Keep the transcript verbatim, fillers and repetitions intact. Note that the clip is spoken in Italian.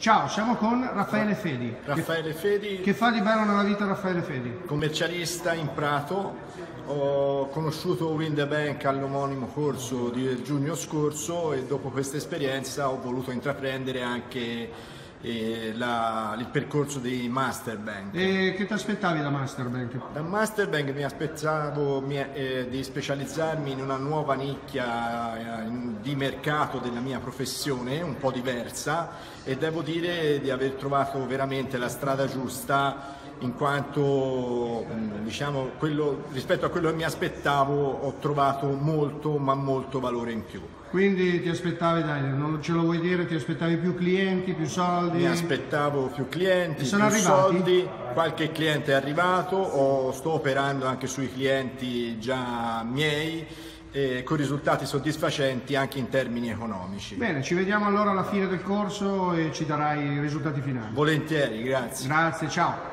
Ciao, siamo con Raffaele Fedi. Raffaele Fedi. Che fa di bello nella vita Raffaele Fedi? Commercialista in Prato, ho conosciuto Wind Bank all'omonimo corso di giugno scorso e dopo questa esperienza ho voluto intraprendere anche eh, la, il percorso di Masterbank. E che ti aspettavi da Masterbank? Da Masterbank mi aspettavo mi, eh, di specializzarmi in una nuova nicchia eh, di mercato della mia professione, un po' diversa, e devo dire di aver trovato veramente la strada giusta, in quanto diciamo, quello, rispetto a quello che mi aspettavo ho trovato molto ma molto valore in più. Quindi ti aspettavi, dai, non ce lo vuoi dire, ti aspettavi più clienti, più soldi? Mi aspettavo più clienti, più arrivati? soldi, qualche cliente è arrivato, o sto operando anche sui clienti già miei, eh, con risultati soddisfacenti anche in termini economici. Bene, ci vediamo allora alla fine del corso e ci darai i risultati finali. Volentieri, grazie. Grazie, ciao.